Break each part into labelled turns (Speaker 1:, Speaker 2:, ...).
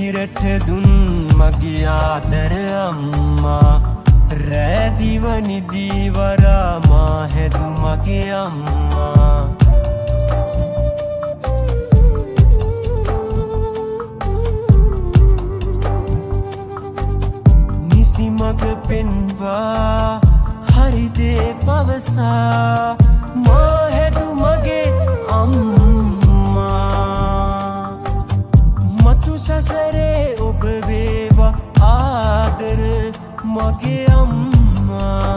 Speaker 1: කිරට දුන් මගේ ආදර අම්මා රැදිව නිදිවරා මා හැදු මගේ අම්මා නිසි මග පෙන්වා හරි දේ පවසා මා හැදු මගේ අම්මා මතු සසරේ ඔබ වේවා ආදර මගේ අම්මා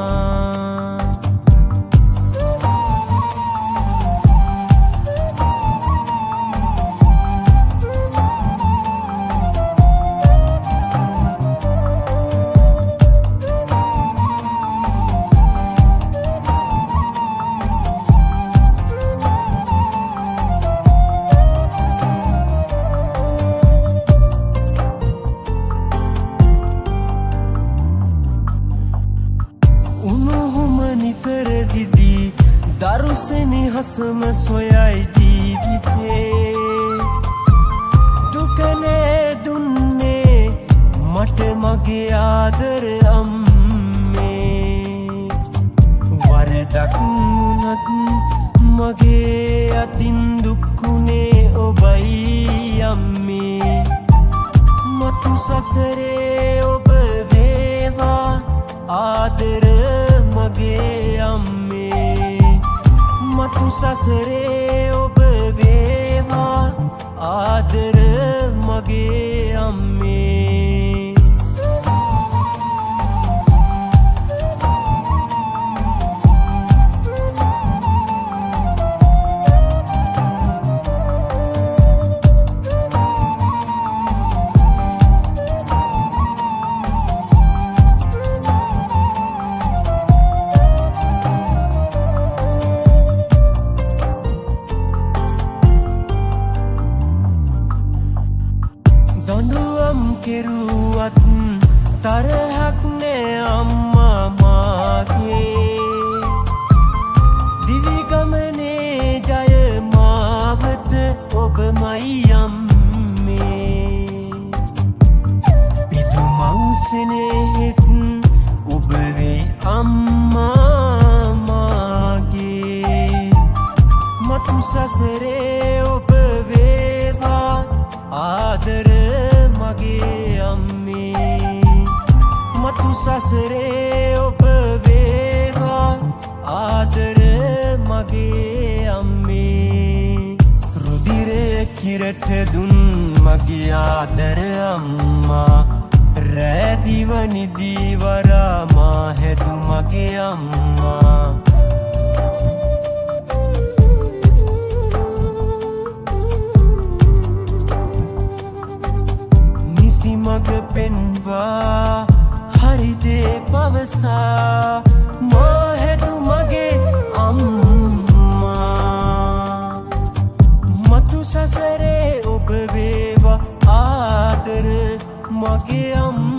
Speaker 1: දරුසෙනි හසම සොයයි ජීවිතේ දුකනේ දුන්නේ මට මගේ ආදර අම්මේ වරදක් වුණත් මගේ අතින් දුක්ුනේ ඔබයි අම්මේ මතු සසරේ ඔබ වේවා ආදර මගේ අම්මේ මතු සසරේ ඔබ වේවා ආදර මගේ අම්මේ දඬුවම් කෙරුවත් තරහක් නෑ අම්මා මාගේ දිවි ගමනේ ජය මාවත ඔබමයි අම්මේ පිදු මව්සෙනෙහිත් ඔබ වේ අම්මා මාගේ මතු සසරේ ඔබ වේවා ආදර මගේ අම්මේ මතු සසරේ ඔබ වේවා ආදර මගේ අම්මේ රුධිරය කිරට දුන් මගේ ආදර අම්මා රැදිව නිදිවරා මා හැදු මගේ අම්මා මග පෙන්වා හරි දේ පවසා මා හැදු මගේ අම්මා මතු සසරේ ඔබ වේවා ආදර මගේ අම්මා